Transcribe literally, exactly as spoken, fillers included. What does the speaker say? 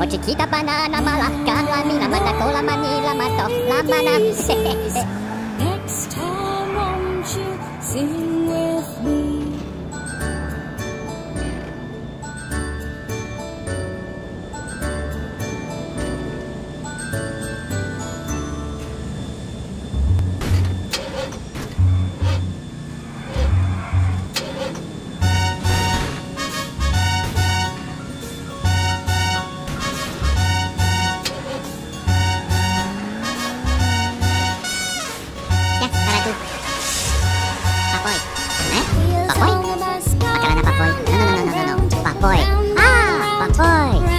Chiquita banana malaka la mina mana cola manila mato la mana. Next time won't you sing with me? Papoy? Makanan na papoy? No, no, no, no, no, no, no. Papoy. Ah, papoy.